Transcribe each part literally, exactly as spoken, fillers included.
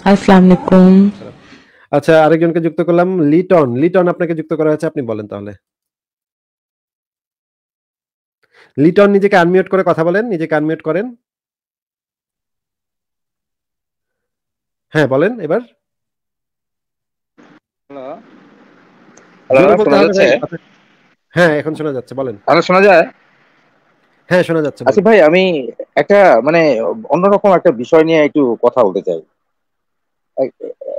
আসসালামু আলাইকুম। আচ্ছা, আরেকজনকে যুক্ত করলাম। লিটন, লিটন আপনাকে যুক্ত করা হয়েছে, আপনি বলেন তাহলে। লিটন নিজেকে আনমিউট করে কথা বলেন, নিজেকে আনমিউট করেন। হ্যাঁ, বলেন এবার। হ্যালো জোরে হ্যালো বলতে শোনা হবে যাচ্ছে? ভাই। কথা হ্যাঁ, এখন শোনা যাচ্ছে, বলেন। হ্যালো শোনা যায়? হ্যাঁ, শোনা যাচ্ছে, আচ্ছা বলেন। ভাই, আমি একটা মানে অন্যরকম একটা বিষয় নিয়ে একটু কথা বলতে চাই। এই,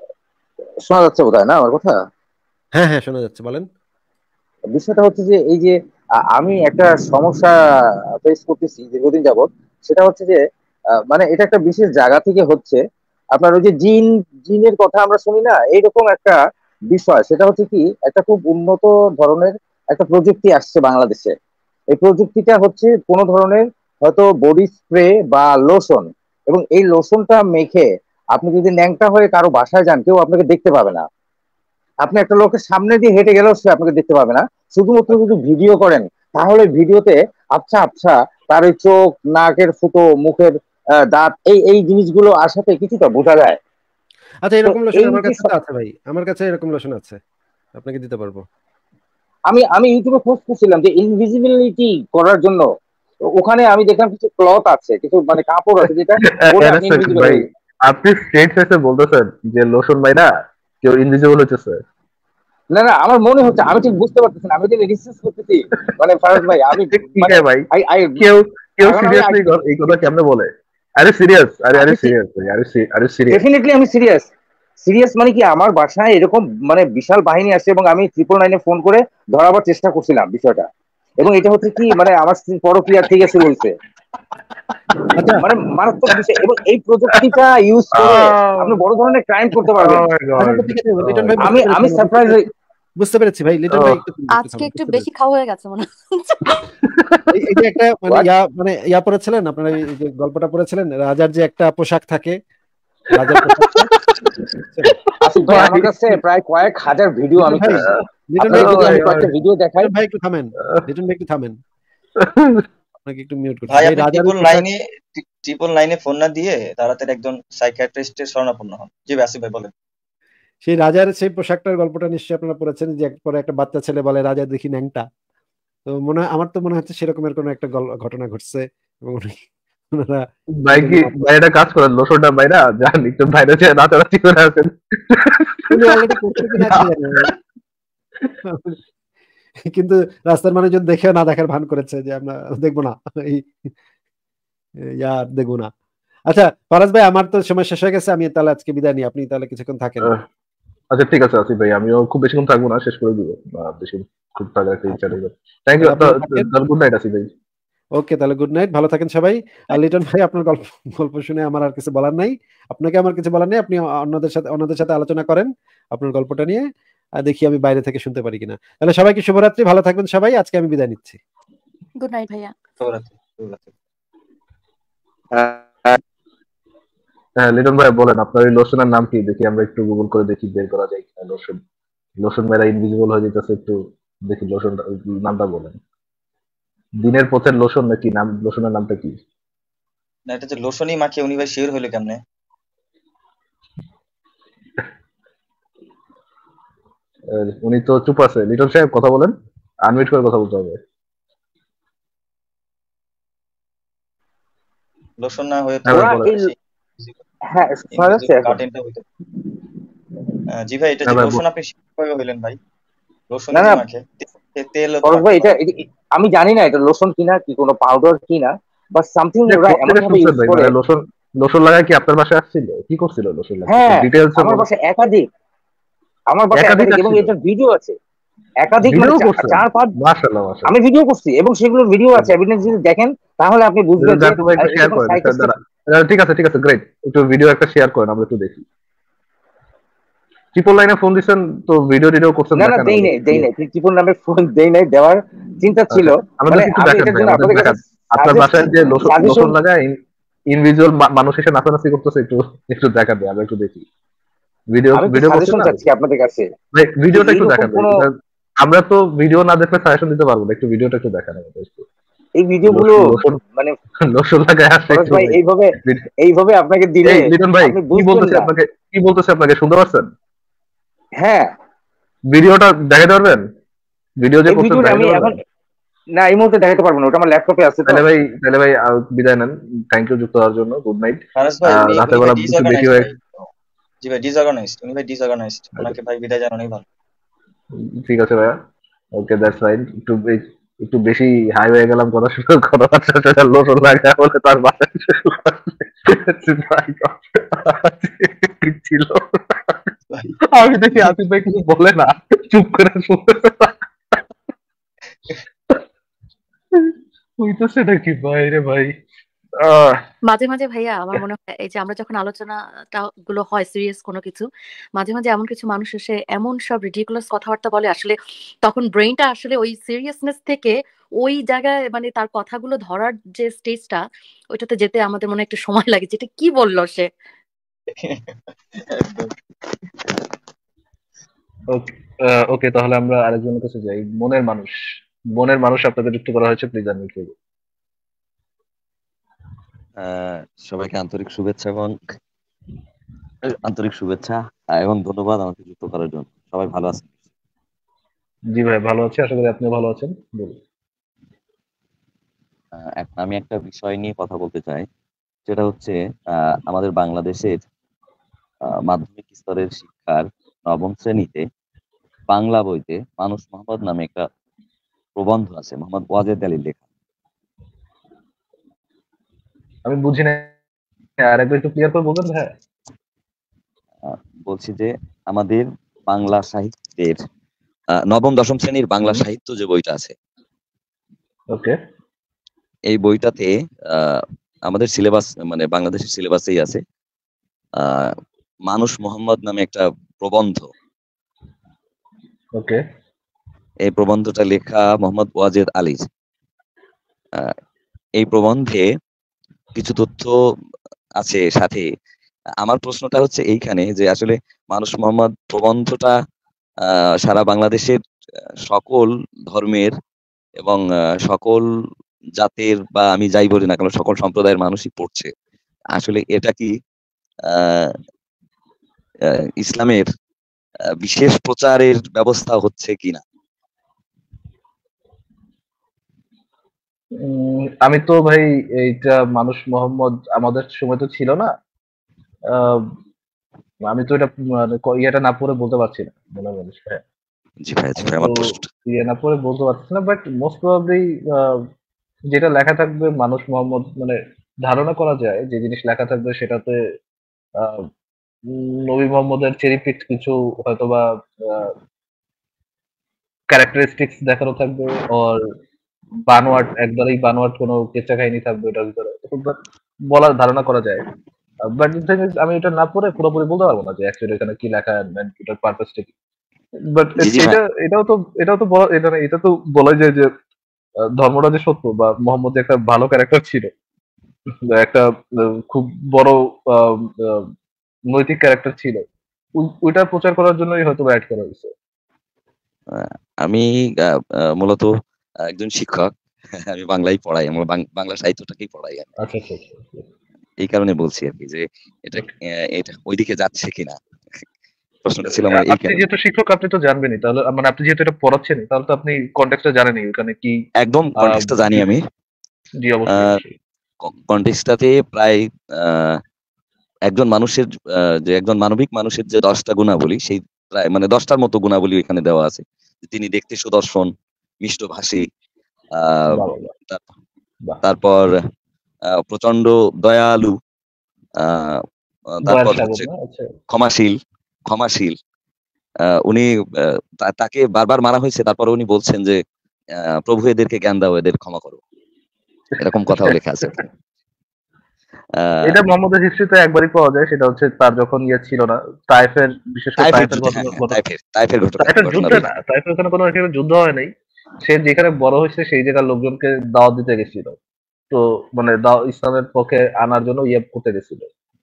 শোনা যাচ্ছে বোধহয় না আমার কথা? হ্যাঁ, হ্যাঁ, শোনা যাচ্ছে, বলেন। বিষয়টা হচ্ছে যে এই যে আ- আমি একটা সমস্যা ফেস করতেছি দীর্ঘদিন যাবত। সেটা হচ্ছে যে আহ, মানে এটা একটা বিশেষ জায়গা থেকে হচ্ছে। আপনার ওই যে জিন জিনের কথা আমরা শুনি না, এইরকম একটা বিষয়। সেটা হচ্ছে কি, একটা খুব উন্নত ধরনের একটা প্রযুক্তি আসছে বাংলাদেশে। এই প্রযুক্তিটা হচ্ছে কোনো ধরনের হয়তো বডি স্প্রে বা লোশন, এবং এই লোশনটা মেখে আপনি যদি ন্যাংটা হয়ে কারো বাসায় যান, কেউ আপনাকে দেখতে পাবে না। আপনি একটা লোকের সামনে দিয়ে হেঁটে গেলেও সে আপনাকে দেখতে পাবে না। শুধুমাত্র যদি ভিডিও করেন, তাহলে ভিডিওতে আচ্ছা আচ্ছা তার ওই চোখ, নাকের ফুটো, মুখের আহ, দাঁত, এই এই জিনিসগুলো আসাতে কিছুটা বোঝা যায়। আচ্ছা, তো এরকম লোশন এই আমার যে কাছে তো স- আছে ভাই। আমার কাছে এরকম লোশন আছে। আপনাকে দিতে পারবো। আমি আমি ইউটিউবে খোঁজ করছিলাম যে ইনভিজিবিলিটি করার জন্য। তো ওখানে আমি দেখলাম কিছু ক্লথ আছে, কিছু মানে কাপড় আছে, যেটা পরে এক আপনি সেকেন্ড ইনভিজিবল ভাই, হয়ে। আপনি স্ট্রেট ফেসে বলতেছেন যে লোশন ভাই না কেউ ইনভিজিবল হইতেছে? না না, আমার মনে হচ্ছে, আমি ঠিক বুঝতে পারতেছি না, আমি যদি রিসার্চ করতেছি। মানে ফারাজ ভাই, আমি কি মানে রে ভাই, আই আই কেউ কেউ এখন আমি সিরিয়াসলি এই কথা কেমনে বলে? আরে সিরিয়াস, আরে আরে আমি সিরিয়াস ভাই, আরে সি- আরে সিরিয়াস। ডেফিনেটলি আমি সিরিয়াস। সিরিয়াস মানে কি, আমার বাসায় এরকম মানে বিশাল বাহিনী আসছে, এবং আমি ট্রিপল নাইনে ফোন করে ধরাবার চেষ্টা করছিলাম বিষয়টা। এবং এটা হচ্ছে কি, মানে আমার স্ত্রীর পরক্রিয়া থেকে শুরু হয়েছে। আচ্ছা, মানে মারাত্মক বিষয়, এবং এই প্রযুক্তিটা ইউজ করে আপনি বড় ধরনের ক্রাইম করতে ও পারবেন। মাই আচ্ছা, গড, আচ্ছা, ঠিক আছে। ও লিটন মাই ভাই, গড। বুঝতে আমি পেরেছি আমি আমরা, বুঝতে সারপ্রাইজ। পেরেছি। বুঝতে পেরেছি ভাই, লিটন ভাই একটু একটু আজকে থামেন, একটু বুঝতে বেশি পেরেছি। খাওয়া হয়ে গেছে মনে হচ্ছে। এই এই যে একটা মানে হোয়াট? ইয়া মানে ইয়া পড়েছিলেন আপনারা, এই যে গল্পটা পড়েছিলেন, রাজার যে একটা পোশাক থাকে, রাজার পোশাকটা বুঝছেন? আসিফ ভাই, ভাই, আমার কাছে প্রায় কয়েক হাজার ভিডিও লিটন আমি ভাই, করছি। লিটন ভাই আপনাকে একটু যদি আমি থামেন। কয়েকটা ভিডিও দেখাই। লিটন ভাই একটু থামেন। লিটন ভাই একটু থামেন। আপনাকে একটু মিউট করছি ভাই ভাই। আপনি রাজার ওই ট্রিপল পোশাক, নাইনে ট্রিপল নাইনে ফোন না দিয়ে তাড়াতাড়ি একজন সাইকিয়াট্রিস্টের শরণাপন্ন হন। জি ভাই, আসিফ ভাই বলেন। সেই রাজার সেই পোশাকটার গল্পটা নিশ্চয়ই আপনারা পড়েছেন, যে এক- পরে একটা বাচ্চা ছেলে বলে, রাজা দেখি ন্যাংটা। তো মনে হয়, আমার তো মনে হচ্ছে সেরকমের কোনো একটা গল- ঘটনা ঘটছে, এবং উনি- ওনারা ভাই এই জন্য কি ভাই একটা কাজ করেন, লোশনটা ভাই না যান একটু বাইরে যেয়ে নাচানাচি করে আসেন। উনি অলরেডি করছে কিনা কি জানি ভাই। কিন্তু রাস্তার মানুষজন দেখেও না দেখার ভান করেছে, যে আমরা দেখবো না, এই ইয়া দেখবো না। আচ্ছা ফরাজ ভাই, আমার তো সময় শেষ হয়ে গেছে, আমি তাহলে আজকে বিদায় নিই। আপনি তাহলে কিছুক্ষণ থাকেন। আহ, আচ্ছা ঠিক আছে আসিফ ভাই, আমিও খুব বেশিক্ষণ থাকবো না, শেষ করে দিব। আহ, বেশি খুব থাকার একটা ইচ্ছা আচ্ছা, নেই। Thank you. তাহলে আপনারা থাকেন। তাহলে গুড নাইট আসিফ ভাই। ওকে, তাহলে গুড নাইট, ভালো থাকেন সবাই। আর লিটন ভাই, আপনার গল্প গল্প শুনে আমার আর কিছু বলার নাই। আপনাকে আমার কিছু বলার নেই। আপনি অন্যদের সাথে অন্যদের সাথে আলোচনা করেন আপনার গল্পটা নিয়ে। আর দেখি আমি বাইরে থেকে শুনতে পারি কিনা। তাহলে সবাইকে শুভরাত্রি, ভালো থাকবেন সবাই। আজকে আমি বিদায় নিচ্ছি। গুড নাইট ভাইয়া। শুভরাত্রি, শুভরাত্রি। হ্যাঁ লিটন ভাই বলেন, আপনার এই লোশনের নাম কি? দেখি আমরা একটু গুগল করে দেখি, বের করা যায় কিনা। লোশন, লোশন মেরা ইনভিজিবল হয়ে যেতেছে, একটু দেখি লোশন নামটা বলেন। দিনের পথের লোশন নাকি? নাম লোশনের নামটা কি? না, এটা যে লোশনই মাখিয়ে উনি ভাই শিওর হইলো কেমনে? আহ, উনি তো চুপ আছে। লিটন সাহেব কথা বলেন, আনমিউট করে কথা বলতে হবে। লোশন না হয়ে তো হ্যাঁ ভাই ওরা বলেন। এই, হ্যাঁ শোনা যাচ্ছে ইনভিজিবল এখন? কার্টেনটা হইতো। আহ, জি ভাই, এটা হ্যাঁ যে ভাই লোশন বল- আপনি কিভাবে হইলেন ভাই? না লোশনই না, যে মাখে, তে- তেলও তো ফরজ ভাই, মাখতে এটা পারে। এটা- আমি জানি না এটা লোশন কিনা, কি কোনো পাউডার কিনা, বা সামথিং যে ওরা কোথা এমন থেকে ভাবে শুনছেন ইউজ ভাই? করে। মানে লোশন, লোশন লাগায় কি আপনার বাসায় আসছিল? কি করছিল লোশন লাগিয়ে? হ্যাঁ, ডিটেলস আমার বলেন। বাসায় একাধিক, আমার বাসায় একাধিক একাধিক, এবং আসছিল? এটার ভিডিও আছে। একাধিক মানে ভিডিও চা- করছেন? চার পাঁচ। মাশাআল্লাহ আমি মাশাআল্লাহ। ভিডিও করছি, এবং সেগুলোর ভিডিও আছে, এভিডেন্স যদি দেখেন তাহলে আপনি বুঝবেন যে জানতে ভাই আহ, একটু এটা শেয়ার কোনো করেন একটা সাইকিস্টিক। দ্বারা। আহ, ঠিক আছে ঠিক আছে, গ্রেট। একটু ভিডিও একটা শেয়ার করেন, আমরা একটু দেখি। ট্রিপল লাইনে ফোন দিচ্ছেন তো ভিডিও টিডিও করছেন, না না, দেখান দেই আমাদের নাই একটু। দেই নাই ত্রিপুর নামে ফোন দেই নাই, দেওয়ার চিন্তা ছিল। আচ্ছা মানে আমাদেরকে একটু আমি দেখান এটার ভাই, জন্য আমাদের আপনাদের কাছে দেখান। আপনার সাজেস্ট বাসায় যে লোশন, সাজেশন। লোশন লাগায় ইনভিজুয়াল মানুষ এসে নাচানাচি করতেছে, একটু একটু দেখান ভাই, আমরা একটু দেখি। ভিডিও আমি একটু ভিডিও করছেন সাজেশন না? চাচ্ছি আপনাদের কাছে, ভাই যে ভিডিওটা একটু এইরকম দেখান ভাই, কোনো। এটা আমরা তো ভিডিও না দেখলে সাজেশন দিতে পারবো না। একটু ভিডিওটা একটু দেখান আমাদের একটু। এই ভিডিওগুলো লোশন মানে লোশন লাগায় আসছে ফরাজ একটু ভাই ভাই। এইভাবে এইভাবে আপনাকে দিলে এই লিটন ভাই আপনি কি বুঝবেন বলতেছে না। আপনাকে, কি বলতেছে আপনাকে শুনতে পাচ্ছেন? হ্যাঁ, ভিডিওটা দেখাতে পারবেন? ভিডিও যে এই করছেন ভিডিওটা আমি দেখাতে এখন পারবেন? না এই মুহূর্তে দেখাতে পারবো না, ওটা আমার ল্যাপটপে আছে তো। তাহলে ভাই তাহলে ভাই আহ, বিদায় নেন। থ্যাংক ইউ যুক্ত হওয়ার জন্য। Good night. ফারাজ ভাই উনি রাতের উনি ভাই বেলা একটু বেশি ডিসঅর্গানাইজড হয়ে ভাই। জি ভাই ডিসঅর্গানাইজড, উনি ভাই ডিসঅর্গানাইজড, ওনাকে ভাই বিদায় জানানোই ভালো। ঠিক আছে ভাইয়া। Okay that's fine. একটু বে- একটু বেশি হাই হয়ে গেলাম কথা শুনে, কথা লোশন লাগা বলে তার বাসায় ছিল। ভাই আমি দেখি আসিফ ভাই কিছু বলে না, চুপ করে শুনতে হইতেছে নাকি ভাই রে ভাই। আহ মাঝে মাঝে ভাইয়া আমার মনে হয় এই যে আমরা যখন আলোচনাটা গুলো হয় সিরিয়াস কোনো কিছু, মাঝে মাঝে এমন কিছু মানুষ এসে এমন সব রিডিকুলাস কথাবার্তা বলে, আসলে তখন ব্রেইনটা আসলে ওই সিরিয়াসনেস থেকে ওই জায়গায় মানে তার কথাগুলো ধরার যে স্টেজটা, ওইটাতে যেতে আমাদের মনে হয় একটু সময় লাগে, যেটা কি বললো সে। একদম। ওকে ওকে, তাহলে আমরা আরেকজনের কাছে যাই। মনের মানুষ, মনের মানুষ আপনাদের যুক্ত করা হয়েছে, প্লিজ আনমিউট করুন। আহ, সবাইকে আন্তরিক শুভেচ্ছা এবং আন্তরিক শুভেচ্ছা আহ, এবং ধন্যবাদ আমাকে যুক্ত করার জন্য। সবাই ভালো আছেন? জি ভাই ভালো আছি, আশা করি আপনিও ভালো আছেন। বলুন। আহ, এক- আমি একটা বিষয় নিয়ে কথা বলতে চাই, সেটা হচ্ছে আহ, আমাদের বাংলাদেশের আহ, মাধ্যমিক স্তরের শিক্ষার নবম শ্রেণীতে বাংলা বইতে মানুষ মোহাম্মদ নামে একটা প্রবন্ধ আছে, মোহাম্মদ ওয়াজেদ আলীর লেখা। আমি বুঝি না, আরেকবার একটু ক্লিয়ার করে বলবেন? হ্যাঁ। আহ, বলছি যে আমাদের বাংলা সাহিত্যের আহ, নবম দশম শ্রেণীর বাংলা সাহিত্য যে বইটা আছে, ওকে এই বইটাতে আহ, আমাদের সিলেবাস মানে বাংলাদেশের সিলেবাসেই আছে আহ, মানুষ মোহাম্মদ নামে একটা প্রবন্ধ। ওকে এই প্রবন্ধটা লেখা মোহাম্মদ ওয়াজেদ আলীর। আহ, এই প্রবন্ধে কিছু তথ্য আছে সাথে। আমার প্রশ্নটা হচ্ছে এইখানে যে আসলে মানুষ মোহাম্মদ প্রবন্ধটা আহ, সারা বাংলাদেশের আহ, সকল ধর্মের এবং আহ, সকল জাতের বা আমি যাই বলি না কেন সকল সম্প্রদায়ের মানুষই পড়ছে। আসলে এটা কি আহ আহ, ইসলামের আহ, বিশেষ প্রচারের ব্যবস্থা হচ্ছে কিনা? উম, আমি তো ভাই এইটা মানুষ মোহাম্মদ আমাদের সময় তো ছিল না। আহ, আমি তো এটা মানে ক- ইয়েটা না পড়ে বলতে পারছি না মনের মানুষ। হ্যাঁ, জি ভাই, জি আমি ভাই, তো আমার প্রশ্নটা ইয়ে না পড়ে বলতে পারছি না, বাট মোস্ট প্রবাবলি যেটা লেখা থাকবে মানুষ মোহাম্মদ মানে ধারণা করা যায় যে জিনিস লেখা থাকবে সেটাতে আহ, উম, নবী মোহাম্মদের চেরি পিক কিছু হয়তোবা ক্যারেক্টারিস্টিক্স দেখানো থাকবে, ওর বানোয়াট একবারেই বানোয়াট কোনো কেচ্চা কাহিনী থাকবে ওটার ভিতরে। তো but বলার ধারণা করা যায়। বাট আমি এটা না পড়ে পুরোপুরি বলতে পারবো না যে অ্যাকচুয়ালি এখানে কি লেখা and এটার পারপাসটা কি। বাট জি জি ভাই। এটা এটাও তো এটাও তো বলা এটা না, এটা তো বলাই যায় যে আহ, ধর্মটা যে সত্য বা মোহাম্মদ যে একটা ভালো ক্যারেক্টার ছিল, একটা আহ, খুব বড় আহ, আহ, নৈতিক ক্যারেক্টার ছিল, ওই- ওইটা প্রচার করার জন্যই হয়তো অ্যাড করা হয়েছে। আহ, আমি আহ, আহ, মূলত একজন শিক্ষক। আমি বাংলাই পড়াই, আমার বাং- বাংলা সাহিত্যটাকেই পড়াই আমি। আচ্ছা আচ্ছা আচ্ছা আচ্ছা। এই কারণে বলছি আর কি যে এটা আহ, এটা ওইদিকে যাচ্ছে কিনা, প্রশ্নটা ছিল আমার আ- এই আপনি কারণে। যেহেতু শিক্ষক আপনি তো জানবেনই, তাহলে মানে আপনি যেহেতু এটা পড়াচ্ছেন তাহলে তো আপনি কনটেক্সটটা জানেনই ওখানে কি। একদম আহ, কনটেক্সটটা জানি আমি। জি অবশ্যই অবশ্যই। কনটেক্সটটাতে প্রায় আহ, একজন মানুষের আহ, যে একজন মানবিক মানুষের যে দশটা গুণাবলী, সেই প্রায় মানে দশটার মতো গুণাবলী এখানে দেওয়া আছে। যে তিনি দেখতে সুদর্শন, মিষ্টভাষী, আহ বাহ বাহ তার- বাহ। তারপর আহ, প্রচন্ড দয়ালু, আহ আহ, দয়ার তারপর সাগর হচ্ছে না? আচ্ছা। ক্ষমাশীল। ক্ষমাশীল আহ, উনি আহ, তা- তাকে বারবার মারা হয়েছে, তারপর উনি বলছেন যে আহ, প্রভু এদেরকে জ্ঞান দাও, এদের ক্ষমা করো। এরকম কথাও লেখা আছে এখানে। আহ এটা মোহাম্মদের হিস্ট্রিতে একবারই পাওয়া যায়, সেটা হচ্ছে তার যখন ইয়ে ছিল না, তাইফের, বিশেষ করে তাইফের তাইফের যুদ্ধে, হ্যাঁ ঘটনা হ্যাঁ, ঘটনা তাইফের তাইফের ঘটনা তাইফের ঘটনা যুদ্ধে বলি। না, তাইফের ওখানে কোনো এখানে যুদ্ধ হয় নাই। সে যেখানে বড় হয়েছে সেই জায়গার লোকজনকে দাওয়াত দিতে গেছিল। তো মানে দাও ইসলামের পক্ষে আনার জন্য ইয়ে করতে গেছিল,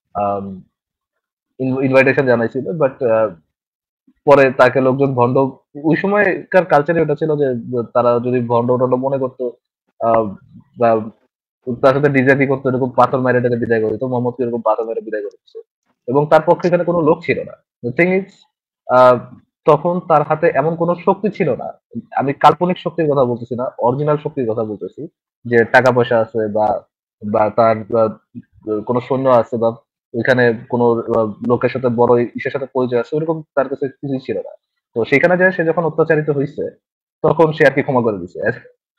ইনভাইটেশন জানাইছিল, বাট পরে তাকে লোকজন ভণ্ড, ওই সময়কার কালচারে ওটা ছিল যে তারা যদি ভণ্ড টন্ড মনে করতো আহ, বা তার সাথে ডিজাইনি করতো, এরকম পাথর মাইরে তাকে বিদায় করে দিত, মোহাম্মদকে এরকম পাথর মেরে বিদায় করে দিচ্ছে, এবং তার পক্ষে এখানে কোনো লোক ছিল না। থিং ইজ, তখন তার হাতে এমন কোনো শক্তি ছিল না, আমি কাল্পনিক শক্তির কথা বলতেছি না, অরিজিনাল শক্তির কথা বলতেছি, যে টাকা পয়সা আছে বা বা তার আহ, কোনো সৈন্য আছে বা ওইখানে কোনো আহ, লোকের সাথে বড় ইসের সাথে পরিচয় আছে, ওরকম তার কাছে কিছুই ছিল না। তো সেখানে যায় সে যখন অত্যাচারিত হয়েছে, তখন সে আর কি ক্ষমা করে দিছে।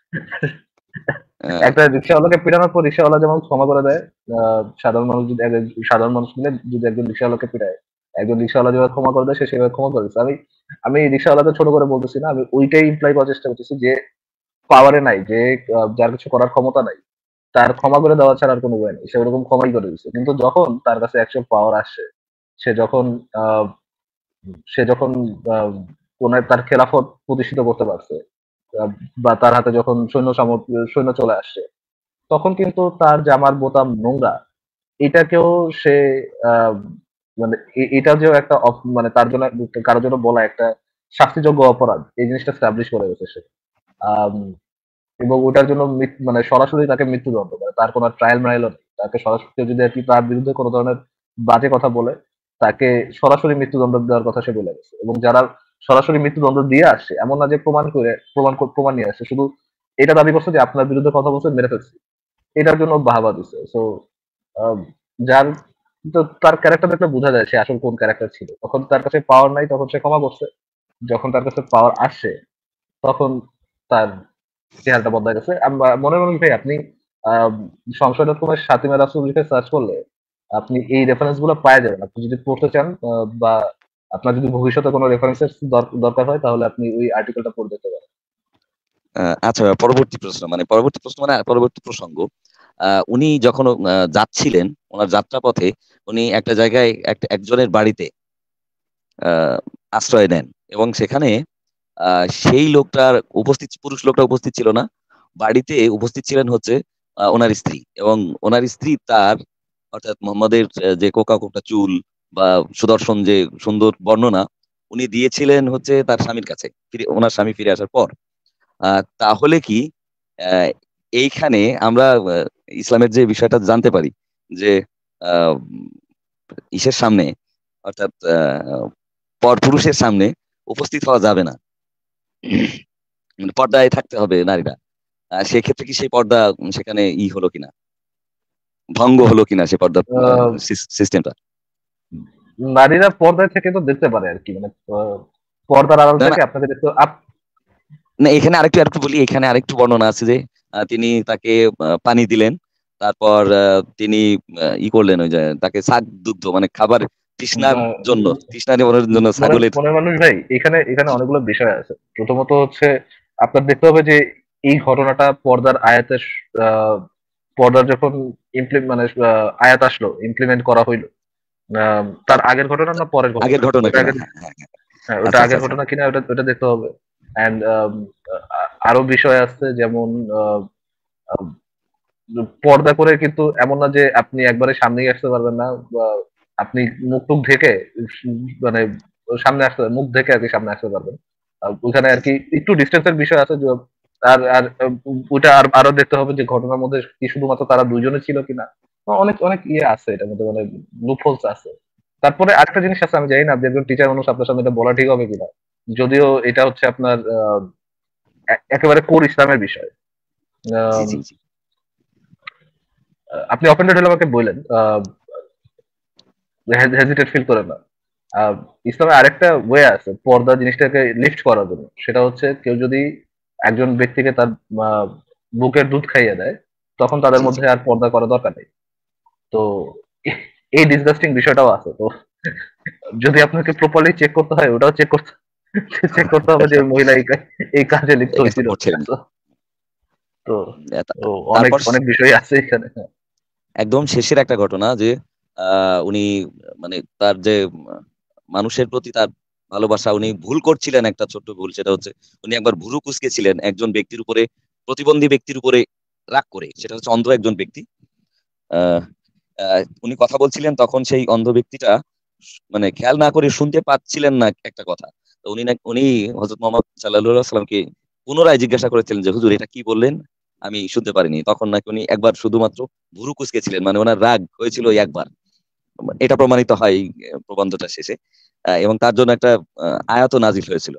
আহ, একটা রিক্সাওয়ালাকে পিটানোর পর রিক্সাওয়ালা যেমন ক্ষমা করে দেয়, আহ, সাধারণ মানুষ যদি এক- সাধারণ মানুষ মিলে যদি একজন রিক্সাওয়ালাকে পিটায়, একজন রিক্সাওয়ালা যেভাবে ক্ষমা করে দেয়, সে সেভাবে ক্ষমা করে দিচ্ছে। আমি আমি রিক্সাওয়ালাকে ছোট করে বলতেছি না, আমি ওইটাই ইমপ্লাই করার চেষ্টা করতেছি যে পাওয়ারে নাই, যে আহ, যার কিছু করার ক্ষমতা নাই, তার ক্ষমা করে দেওয়া ছাড়া আর কোনো উপায় নেই, সে ওরকম ক্ষমাই করে দিচ্ছে। কিন্তু যখন তার কাছে অ্যাকচুয়াল পাওয়ার আসে, সে যখন আহ, সে যখন আহ, কোন এক- তার খেলাফত প্রতিষ্ঠিত করতে পারছে, আহ, বা তার হাতে যখন সৈন্য সামর্থ্য সৈন্য চলে আসছে, তখন কিন্তু তার জামার বোতাম নোংরা, এটাকেও সে আহ, মানে এ- এটা যে একটা অপ- মানে তার জন্য কারোর জন্য বলা একটা শাস্তিযোগ্য অপরাধ, এই জিনিসটা স্টাবলিশ করে গেছে সে। আম, এবং ওটার জন্য মৃত- মানে সরাসরি তাকে মৃত্যুদণ্ড, মানে তার কোনো ট্রায়াল মাইলও নেই, তাকে সরাসরি কেউ যদি আর কি তার বিরুদ্ধে কোনো ধরনের বাজে কথা বলে, তাকে সরাসরি মৃত্যুদণ্ড দেওয়ার কথা সে বলে গেছে। এবং যারা সরাসরি মৃত্যুদণ্ড দিয়ে আসছে, এমন না যে প্রমাণ করে প্রমাণ করে- প্রমাণ নিয়ে আসছে, শুধু এটা দাবি করছে যে আপনার বিরুদ্ধে কথা বলছে, মেরে ফেলছি, এটার জন্য বাহাবা দিচ্ছে। সো যার তো তার ক্যারেক্টার দেখলে বোঝা যায় সে আসল কোন ক্যারেক্টার ছিল। তখন তার কাছে পাওয়ার নাই, তখন সে ক্ষমা করছে। যখন তার কাছে পাওয়ার আসে, তখন তার চেহারাটা বদলে গেছে। আম- মনে মনে ভাই, আপনি আহ সংশয় ডট কমের সাতিমা রাসুল লিখে সার্চ করলে আপনি এই রেফারেন্স গুলো পাওয়া যাবেন। আপনি যদি পড়তে চান, আহ, বা আপনার যদি ভবিষ্যতে কোনো রেফারেন্সের দরকার হয়, তাহলে আপনি ওই আর্টিকেলটা পড়ে দেখতে পারেন। আহ, আচ্ছা, পরবর্তী প্রশ্ন, মানে পরবর্তী প্রশ্ন মানে পরবর্তী প্রসঙ্গ। আহ, উনি যখন আহ, যাচ্ছিলেন ওনার যাত্রাপথে, উনি একটা জায়গায় একটা একজনের বাড়িতে আহ, আশ্রয় নেন, এবং সেখানে আহ, সেই লোকটার উপস্থিত, পুরুষ লোকটা উপস্থিত ছিল না, বাড়িতে উপস্থিত ছিলেন হচ্ছে আহ, ওনার স্ত্রী। এবং ওনার স্ত্রী তার, অর্থাৎ মোহাম্মদের আহ, যে কোকা কোকা চুল বা সুদর্শন যে সুন্দর বর্ণনা উনি দিয়েছিলেন হচ্ছে তার স্বামীর কাছে, ফিরে ওনার স্বামী ফিরে আসার পর। আহ, তাহলে কি আহ, এইখানে আমরা আহ, ইসলামের যে বিষয়টা জানতে পারি যে আহ, ইসের সামনে, অর্থাৎ আহ, পরপুরুষের সামনে উপস্থিত হওয়া যাবে না, মানে পর্দায় থাকতে হবে নারীরা। আহ, সেক্ষেত্রে কি সেই পর্দা উম, সেখানে ই হলো কিনা, ভঙ্গ হলো কিনা সে পর্দা আহ, সিস্টেমটা? নারীরা পর্দায় থেকে তো দেখতে পারে আর কি, মানে আহ, পর্দার আড়াল না না থেকে আপনাকে দেখতে আপ- না, এখানে আরেকটু আরেকটু বলি, এখানে আরেকটু বর্ণনা আছে যে আহ, তিনি তাকে আহ, পানি দিলেন, তারপর আহ, তিনি আহ, ই করলেন, ওই যে তাকে শাক দুগ্ধ মানে খাবার, তৃষ্ণার আহ, জন্য, তৃষ্ণা নিবারণের জন্য মনে ছাগলের। মনে মানুষ ভাই, এখানে এখানে অনেকগুলো বিষয় আছে। প্রথমত হচ্ছে আপনার দেখতে হবে যে এই ঘটনাটা পর্দার আয়াতের আহ, পর্দার যখন ইমপ্লিমেন্ট মানে আহ, আয়াত আসলো, ইমপ্লিমেন্ট করা হইলো, আহ, তার তার আগের ঘটনা না পরের আগের ঘটনা, ঘটনা ওটা কিনা, আগে, হ্যাঁ হ্যাঁ হ্যাঁ। হ্যাঁ ওটা আচ্ছা আচ্ছা আগের আচ্ছা। ঘটনা কিনা ওটা ওটা দেখতে হবে। অ্যান্ড আরো বিষয় আছে, যেমন আহ, আহ, পর্দা করে কিন্তু এমন না যে আপনি একবারে সামনেই আসতে পারবেন না, বা আপনি মুখ টুক ঢেকে উম, মানে সামনে আসতে, মুখ ঢেকে আর কি সামনে আসতে পারবেন। আহ, ওখানে জি আর জি। কি একটু ডিস্টেন্সের বিষয় আছে যে, আর আর আহ, ওটা আর আরো দেখতে হবে যে ঘটনার মধ্যে কি শুধুমাত্র তারা দুইজনে ছিল কিনা। অনেক অনেক ইয়ে আছে এটার মধ্যে, মানে লুপহোলস আছে। তারপরে আরেকটা জিনিস আছে, আমি জানি না আপনি একজন টিচার মানুষ, আপনার সামনে এটা বলা ঠিক হবে কিনা, যদিও এটা হচ্ছে আপনার আহ, এ- একেবারে কোর ইসলামের বিষয়। জি আহ, জি জি। আপনি অফেন্ডেড হলে আমাকে বললেন, হেজিটেট ফিল করেন না। আহ, ইসলামে আরেকটা ওয়ে আছে পর্দা জিনিসটাকে লিফট করার জন্য, সেটা হচ্ছে কেউ যদি একজন ব্যক্তিকে তার আহ, বুকের দুধ খাইয়ে দেয়, তখন তাদের জি জি। মধ্যে আর পর্দা করা দরকার নেই। তো এই ডিসগাস্টিং বিষয়টাও আছে। তো যদি আপনাকে প্রপারলি চেক করতে হয়, ওটাও চেক করতে চেক করতে হবে যে ওই মহিলা এই কা- এই কাজে লিপ্ত এই কাজটা হয়েছিল করছেন। কিনা। তো তো আহ, তা- তো অনেক তারপর অনেক বিষয় আছে এখানে। একদম শেষের একটা ঘটনা যে আহ উনি, মানে তার যে আহ, মানুষের প্রতি তার ভালোবাসা, উনি ভুল করছিলেন, একটা ছোট্ট ভুল, সেটা হচ্ছে উনি একবার ভুরু কুঁচকেছিলেন একজন ব্যক্তির উপরে, প্রতিবন্ধী ব্যক্তির উপরে রাগ করে, সেটা হচ্ছে অন্ধ একজন ব্যক্তি। আহ আহ, উনি কথা বলছিলেন, তখন সেই অন্ধ ব্যক্তিটা মানে খেয়াল না করে শুনতে পাচ্ছিলেন না একটা কথা। তো উনি না উনি হযরত মুহাম্মদ সাল্লাল্লাহু আলাইহি ওয়াসাল্লামকে পুনরায় জিজ্ঞাসা করেছিলেন যে হুজুর এটা কি বললেন। আমি শুনতে পারিনি। তখন নাকি উনি একবার শুধুমাত্র ভুরু কুঁচকেছিলেন, মানে ওনার রাগ হয়েছিল ওই একবার। এটা প্রমাণিত হয় এই আহ, প্রবন্ধটা শেষে। আহ, এবং তার জন্য একটা আহ, আয়াতও নাজিল হয়েছিল।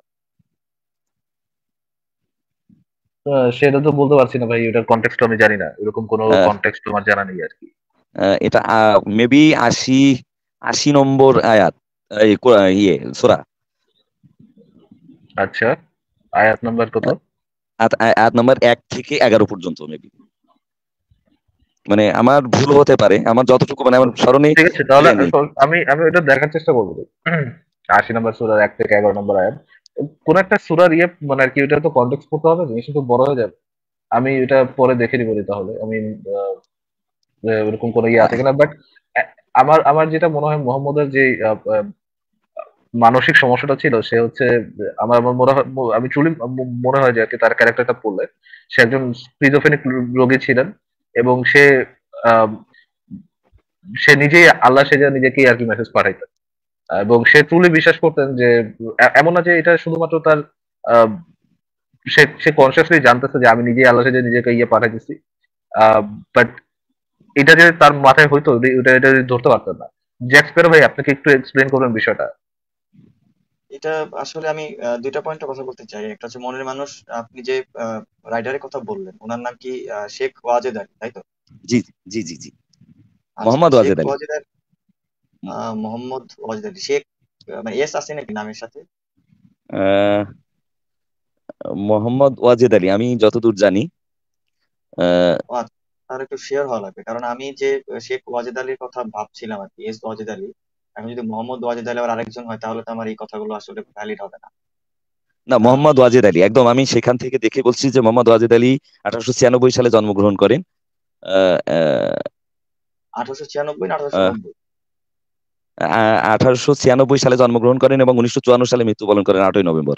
আহ, সেটা তো বলতে পারছি না ভাই, এটার কনটেক্সট আমি জানি না, এরকম কোনো আহ, কনটেক্সট আমার জানা নেই আর কি। আহ, এটা মেবি আশি আশি নম্বর আয়াত, এই কোরআন- ইয়ে সূরা। আচ্ছা, আয়াত নাম্বার কত? আয়াত আয়াত নাম্বার এক থেকে এগারো পর্যন্ত মেবি। মানে আমার ভুল হতে পারে, আমার যতটুকু মানে আমার স্মরণে ঠিক আছে, তাহলে ফিরে নেই। আমি আমি ওটা দেখার চেষ্টা করবো। আশি নম্বর সুরার এক থেকে এগারো নম্বর আয়াত, কোন একটা সুরার ইয়ে মানে আর কি, ওটা তো কনটেক্সট করতে হবে, জিনিসটা তো বড় হয়ে যাবে। আমি এটা পরে দেখে নিবো নি তাহলে, আমি আহ, আহ, ওরকম কোনো ইয়ে আছে আহ, কিনা। বাট আমার আমার যেটা মনে হয় মোহাম্মদের যে আহ, আহ, মানসিক সমস্যাটা ছিল, সে হচ্ছে আমার আমার মনে হয়, আমি চুলি মনে হয় যে আর কি তার ক্যারেক্টারটা পড়লে সে একজন স্কিজোফ্রেনিক রোগী ছিলেন, এবং সে আহ, সে নিজেই আল্লাহ সেজে নিজেকেই আর কি মেসেজ পাঠাইতেন। এবং সে ট্রুলি বিশ্বাস করতেন যে এ- এমন না যে এটা শুধুমাত্র তার আহ, সে সে কনসিয়াসলি জানতেছে যে আমি নিজেই আল্লাহ সেজে নিজেকে ইয়ে পাঠাইতেছি, বাট এটা যে তার মাথায় হইতো ওটা ওটা এটা ধরতে পারতেন না। জ্যাক ভাই, আপনাকে একটু এক্সপ্লেন করবেন বিষয়টা? এটা আসলে আমি আহ, দুইটা পয়েন্টে কথা বলতে চাই। একটা হচ্ছে মনের মানুষ, আপনি যে রাইডারের কথা বললেন ওনার নাম কি আহ, শেখ ওয়াজেদ আলী, তাই তো? জি জি জি জি, আচ্ছা, মোহাম্মদ শেখ ওয়াজেদ আলী। ওয়াজেদ আলী, আহ, মোহাম্মদ ওয়াজেদ আলী শেখ, আহ, মানে এস আছে নাকি নামের সাথে? আহ, মোহাম্মদ ওয়াজেদ আলী আমি যতদূর জানি। আহ, ও আচ্ছা, তার একটু শেয়ার হওয়া লাগবে, কারণ আমি যে শেখ ওয়াজেদ আলীর কথা ভাবছিলাম আর কি, এস ওয়াজেদ আলী। এখন যদি মোহাম্মদ ওয়াজেদ আলী আবার আরেকজন হয় তাহলে তো আমার এই কথাগুলো আসলে ভ্যালিড হবে না। না, আহ, মোহাম্মদ ওয়াজেদ আলী একদম, আমি সেখান থেকে দেখে বলছি যে মোহাম্মদ ওয়াজেদ আলী আঠারোশো ছিয়ানব্বই সালে জন্মগ্রহণ করেন। আহ, আঠারোশো ছিয়ানব্বই না আঠারোশো আহ, নব্বই? আহ, আঠারোশো ছিয়ানব্বই সালে জন্মগ্রহণ করেন এবং উনিশশো চুয়ান্ন সালে মৃত্যুবরণ করেন আটই নভেম্বর।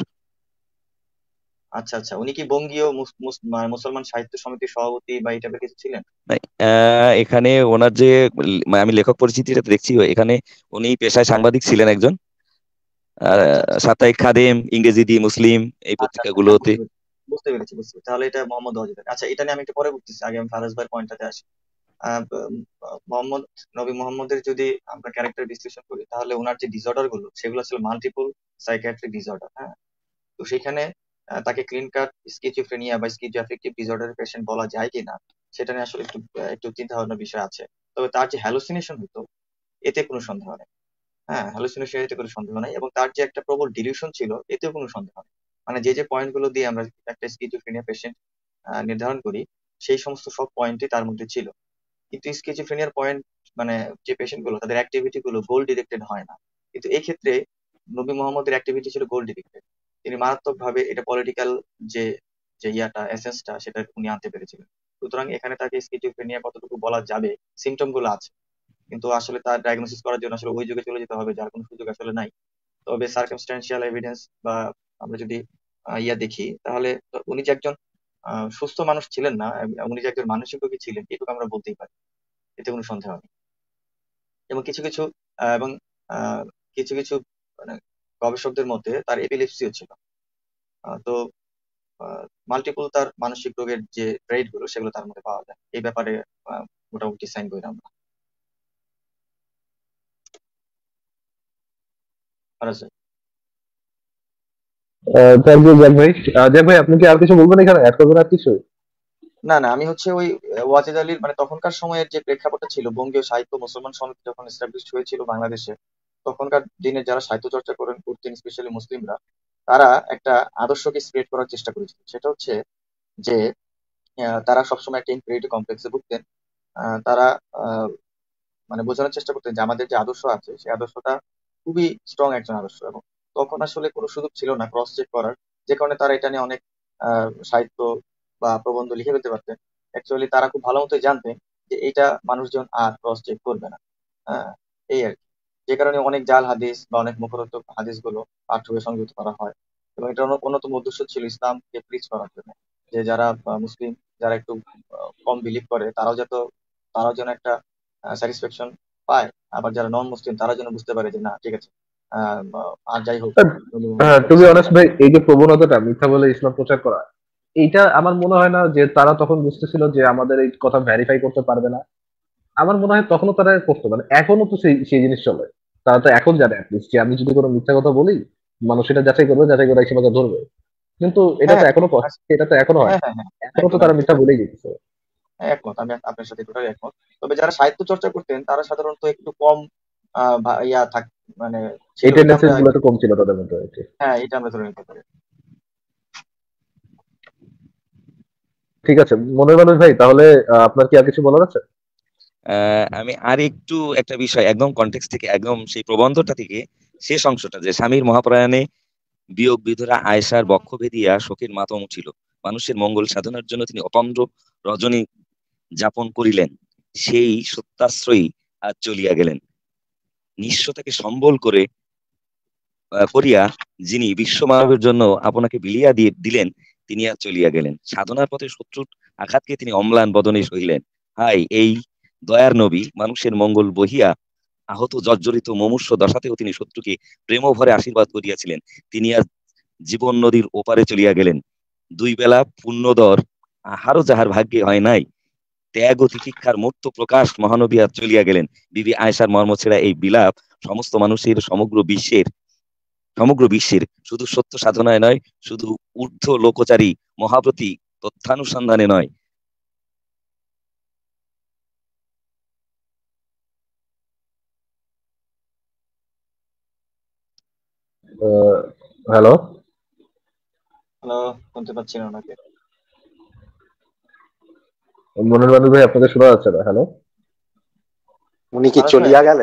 আচ্ছা আচ্ছা, উনি কি বঙ্গীয় মুস- মুস- মানে মুসলমান সাহিত্য সমিতির সভাপতি বা এই টাইপের কিছু ছিলেন? নাই, আহ, এখানে ওনার যে ল- আমি লেখক পরিচিতিটা দেখছি এখানে, উনি পেশায় সাংবাদিক ছিলেন একজন। আহ, আচ্ছা আচ্ছা সাপ্তাহিক খাদেম, ইংরেজি দি মুসলিম, এই আচ্ছা আচ্ছা, আচ্ছা, পত্রিকাগুলোতে। বুঝতে পেরেছি বুঝতে পেরেছি বুঝতে পেরেছি। তাহলে এটা মোহাম্মদ ওয়াজেদ আলী। আচ্ছা, এটা নিয়ে আমি একটু পরে বলতেছি, আগে আমি ফারাজ ভাইয়ের পয়েন্টটাতে আসি। আহ, উম, মোহাম্মদ নবী মোহাম্মদের যদি আমরা ক্যারেক্টার বিশ্লেষণ করি তাহলে ওনার যে ডিসঅর্ডার গুলো সেগুলো ছিল মাল্টিপল সাইকিয়াট্রিক ডিসঅর্ডার। হ্যাঁ, তো সেখানে আহ, তাকে ক্লিন কাট স্কিজোফ্রেনিয়া বা স্কিজো অ্যাফেক্টিভ ডিসঅর্ডারের পেশেন্ট বলা যায় কিনা সেটা নিয়ে আসলে একটু আহ, একটু চিন্তা ভাবনার বিষয় আছে। তবে তার যে হ্যালুসিনেশন হতো এতে কোনো সন্দেহ নেই। হ্যাঁ, হ্যালুসিনেশন এতে কোনো সন্দেহ নাই, এবং তার যে একটা প্রবল ডিলিউশন ছিল এতেও কোনো সন্দেহ নেই। মানে যে যে পয়েন্ট গুলো দিয়ে আমরা একটা স্কিজোফ্রেনিয়া পেশেন্ট নির্ধারণ করি সেই সমস্ত সব পয়েন্টই তার মধ্যে ছিল। কিন্তু স্কিজোফ্রেনিয়ার পয়েন্ট, মানে যে পেশেন্ট গুলো তাদের অ্যাক্টিভিটি গুলো গোল ডিরেক্টেড হয় না, কিন্তু এই ক্ষেত্রে নবী মোহাম্মদের অ্যাক্টিভিটি ছিল গোল ডিরেক্টেড। তিনি মারাত্মক ভাবে এটা পলিটিক্যাল যে যে ইয়াটা এসেন্সটা সেটা উনি আনতে পেরেছিলেন। সুতরাং এখানে তাকে স্কিজোফ্রেনিয়া কতটুকু বলা যাবে, সিমটম গুলো আছে, কিন্তু আসলে তার ডায়াগনোসিস করার জন্য আসলে ওই যুগে চলে যেতে হবে, যার কোনো সুযোগ আসলে নাই। তবে সার্কামস্ট্যান্সিয়াল এভিডেন্স বা আমরা যদি আহ, ইয়া দেখি তাহলে তো উনি যে একজন আহ, সুস্থ মানুষ ছিলেন না, এবং উনি যে একজন মানসিক রোগী ছিলেন এটুকু আমরা বলতেই পারি, এতে কোনো সন্দেহ নেই। এবং কিছু কিছু আহ, এবং আহ, কিছু কিছু মানে গবেষকদের মতে তার এপিলেপসিও ছিল। আহ, তো মাল্টিপল তার মানসিক রোগের যে ট্রেড গুলো সেগুলো তার মধ্যে পাওয়া যায় এই ব্যাপারে। আহ, মোটামুটি সাইন করি আমরা। ফারাজ ভাই। থ্যাংক ইউ জ্যাক ভাই। আহ, জ্যাক ভাই, আপনি কি আর কিছু বলবেন এখানে, অ্যাড করবেন আর কিছু? না না, আমি হচ্ছে ওই আহ, ওয়াজেদ আলীর মানে তখনকার সময়ের যে প্রেক্ষাপটটা ছিল, বঙ্গীয় সাহিত্য মুসলমান সমিতি যখন এস্টাবলিশ হয়েছিল বাংলাদেশে, তখনকার দিনে যারা সাহিত্য চর্চা করেন করতেন স্পেশালি মুসলিমরা, তারা একটা আদর্শকে স্প্রেড করার চেষ্টা করেছিল। সেটা হচ্ছে যে আহ, তারা সবসময় একটা ইনফেরিয়রিটি কমপ্লেক্সে ভুগতেন। আহ, তারা আহ, মানে বোঝানোর চেষ্টা করতেন যে আমাদের যে আদর্শ আছে সেই আদর্শটা খুবই স্ট্রং একজন আদর্শ, এবং তখন আসলে কোনো সুযোগ ছিল না ক্রস চেক করার, যে কারণে তারা এটা নিয়ে অনেক আহ, সাহিত্য বা প্রবন্ধ লিখে ফেলতে পারতেন। অ্যাকচুয়ালি তারা খুব ভালো মতোই জানতেন যে এটা মানুষজন আর ক্রস চেক করবে না। হ্যাঁ, এই আর কি। যে কারণে অনেক জাল হাদিস বা অনেক মুখরোচক হাদিস গুলো পাঠ্যবই সংযুক্ত করা হয়, এবং এটা অন্য- অন্যতম উদ্দেশ্য ছিল ইসলামকে প্রিচ করার জন্য, যে যারা আহ, মুসলিম, যারা একটু আহ, কম বিলিভ করে তারাও যত তারাও যেন একটা স্যাটিসফ্যাকশন পায়, আবার যারা নন মুসলিম তারা যেন বুঝতে পারে যে না ঠিক আছে। আহ, আর যাই হোক, নবী মোহাম্মদ টু বি সাল্লাল্লাহু অনেস্ট ভাই, এই যে প্রবণতাটা মিথ্যা বলে ইসলাম প্রচার করা, এইটা আমার মনে হয় না যে তারা তখন বুঝতেছিল যে আমাদের এই কথা ভেরিফাই করতে পারবে না। আমার মনে হয় তখনও তারা করতো, মানে এখনো তো সেই সেই জিনিস চলে। তারা তো এখন জানে অ্যাটলিস্ট যে আমি যদি কোনো মিথ্যা কথা বলি, মানুষ এটা যাচাই করবে, যাচাই করে এসে আমাকে ধরবে। কিন্তু এটা তো হ্যাঁ এখনো পস- আস- এটা তো এখনো হয় হ্যাঁ না। হ্যাঁ হ্যাঁ এখনো তো একদম তারা একদম মিথ্যা এটা বলেই দিচ্ছে। একমত, আমি আপনার সাথে টোটালি একমত। তবে যারা সাহিত্য চর্চা করতেন তারা সাধারণত একটু কম আহ, ভা- ইয়া থাক, মানে ছিল এই এটা আমরা টেন্ডেন্সিস গুলো তো কম ছিল তাদের মধ্যে আর কি। হ্যাঁ এটা আমরা ধরে নিতে পারি। ঠিক আছে মনের মানুষ ভাই, তাহলে আহ, আপনার কি আর কিছু বলার আছে? আহ, আমি আর একটু একটা বিষয় একদম কনটেক্সট থেকে, একদম সেই প্রবন্ধটা থেকে শেষ অংশটা, যে স্বামীর মহাপ্রয়াণে বিয়োগ বিধুরা আয়েশার বক্ষ ভেদিয়া শোকের মাতম উঠিল, মানুষের মঙ্গল সাধনার জন্য তিনি অতন্দ্র রজনী যাপন করিলেন, সেই সত্যাশ্রয়ী আজ চলিয়া গেলেন, নিঃস্বতাকে সম্বল করে আহ, করিয়া যিনি বিশ্বমানবের জন্য আপনাকে বিলিয়া দিয়ে দিলেন, তিনি আজ চলিয়া গেলেন, সাধনার পথে শত্রুর আঘাতকে তিনি অম্লান বদনে সহিলেন, হাই এই দয়ার নবী, মানুষের মঙ্গল বহিয়া আহত জর্জরিত মুমূর্ষ দশাতেও তিনি শত্রুকে প্রেম ভরে আশীর্বাদ করিয়াছিলেন, তিনি আজ জীবন নদীর ওপারে চলিয়া গেলেন, দুই বেলা পুণ্যদর আহারও যাহার ভাগ্যে হয় নাই, ত্যাগ ও তিতিক্ষার মূর্ত প্রকাশ মহানবী আজ চলিয়া গেলেন, বিবি আয়েশার মর্ম ছেড়া এই বিলাপ সমস্ত মানুষের সমগ্র বিশ্বের সমগ্র বিশ্বের শুধু সত্য সাধনায় নয়, শুধু ঊর্ধ্ব লোকচারী মহাব্রতী তথ্যানুসন্ধানে নয়। হ্যালো, হ্যালো, শুনতে পাচ্ছি না ওনাকে। মনের মানুষ ভাই আপনাকে শোনা যাচ্ছে না। হ্যালো, উনি কি ফারাজ ভাই চলিয়া একটা গেলেন?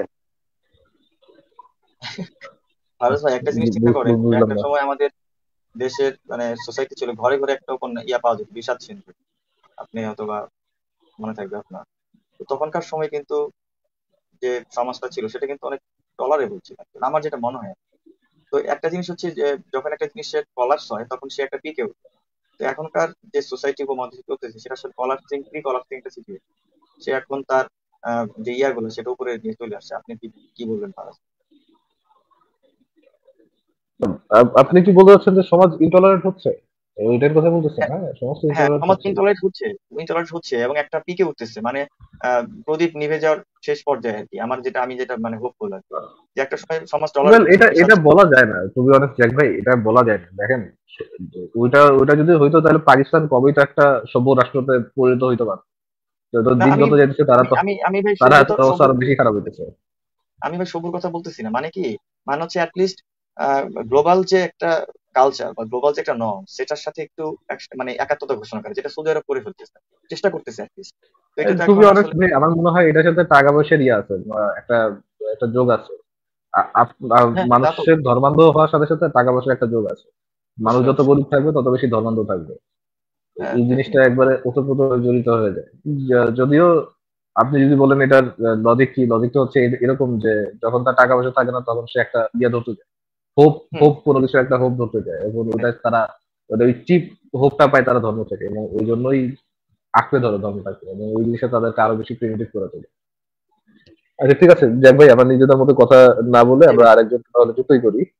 ফারাজ ভাই একটা জিনিস চিন্তা বু- করেন বু- যে বুঝলাম একটা না। সময় আমাদের দেশের মানে সোসাইটি ছিল, ঘরে ঘরে একটা উপন্যাস ইয়া পাওয়া যেত, বিষাদ সিন্ধু। আপনি অথবা মনে থাকবে আপনার। তো তখনকার সময় কিন্তু যে সমাজটা ছিল সেটা কিন্তু অনেক টলারেবল ছিল actually, আমার যেটা মনে হয়। তো একটা জিনিস হচ্ছে যে যখন একটা জিনিসের কলাপস হয় তখন সে একটা পিকে ওঠে। তো এখনকার যে সোসাইটি উপমহাদেশে চলতেছে সেটা আসলে কলাপসিং প্রি কলাপসিং একটা সিচুয়েশন। সে এখন তার আহ, যে ইয়াগুলো সেটা উপরে নিয়ে চলে আসছে। আপনি কি কি বলবেন ফারাজ? আপ- আপনি কি বলতে চাচ্ছেন যে সমাজ ইনটলারেন্ট হচ্ছে? ওইটার কথা বলতেছেন? হ্যাঁ হ্যাঁ, সমাজ হ্যাঁ, ইনটলারেন্ট সমাজ হচ্ছে। ইনটলারেন্ট হচ্ছে, ইনটলারেন্ট হচ্ছে এবং একটা পিকে উঠতেছে, মানে আহ, প্রদীপ নিভে যাওয়ার শেষ পর্যায়ে আর কি। আমার যেটা আমি যেটা মানে হোপফুল আর কি, যে একটা সময় সমাজ ওয়েল, টলারেবল ছিল, এটা বিষাদ এটা ছিল। বলা যায় না, টু বি অনেস্ট জ্যাক ভাই, এটা বলা যায় না। দেখেন, সে- ওইটা ওইটা যদি হইতো তাহলে পাকিস্তান কবেই তো একটা সভ্য রাষ্ট্রতে পরিণত হইতে পারত। তো তো না দিন আমি যত যাইতেছে তারা আমি তো আমি আমি ভাই তারা সভ্যতা অবস্থা সভ্য আরো বেশি খারাপ হইতেছে। আমি ভাই সবুর কথা বলতেছি না, মানে কি, মানে হচ্ছে অ্যাটলিস্ট গ্লোবাল যে একটা কালচার বা গ্লোবাল যে একটা নর্ম সেটার সাথে একটু এক- মানে একাত্মতা ঘোষণা করে, যেটা সৌদি আরব করে ফেলতেছে, চেষ্টা করতেছে অ্যাটলিস্ট। তো এটা তো টু বি এখন অনেস্ট আসলে ভাই, আমার মনে হয় এটার সাথে টাকা পয়সার ইয়ে আছে, আহ, একটা একটা যোগ আছে। আ- আপ- আ- হ্যাঁ তা তো মানুষের ধর্মান্ধ হওয়ার সাথে সাথে টাকা পয়সার একটা যোগ আছে। মানুষ অবশ্যই যত অবশ্যই। গরিব থাকবে তত বেশি ধর্মান্ধ থাকবে। হ্যাঁ এই জিনিসটা ডেফিনেটলি। একবারে ওতপ্রোত জড়িত হয়ে যায়। য- যদিও আপনি যদি বলেন এটার লজিক কি, লজিকটা হচ্ছে এ- এরকম যে যখন তার টাকা পয়সা থাকে না তখন সে একটা ইয়ে ধরতে যায়, হোপ হুম। হোপ কোনো কিছু একটা হোপ ধরতে যায়, এবং ওটা তারা ওটা ওই চিপ হোপটা পায় তারা ধর্ম থেকে, এবং ওই জন্যই আঁকড়ে ধরে ধর্মটাকে, এবং ওই জিনিসটা তাদেরকে আরো বেশি প্রিমিটিভ করে তোলে। আচ্ছা ঠিক আছে জ্যাক ভাই, আমার নিজেদের মধ্যে কথা না বলে জি আমরা ভাই। আরেকজন তাহলে যুক্তই করি।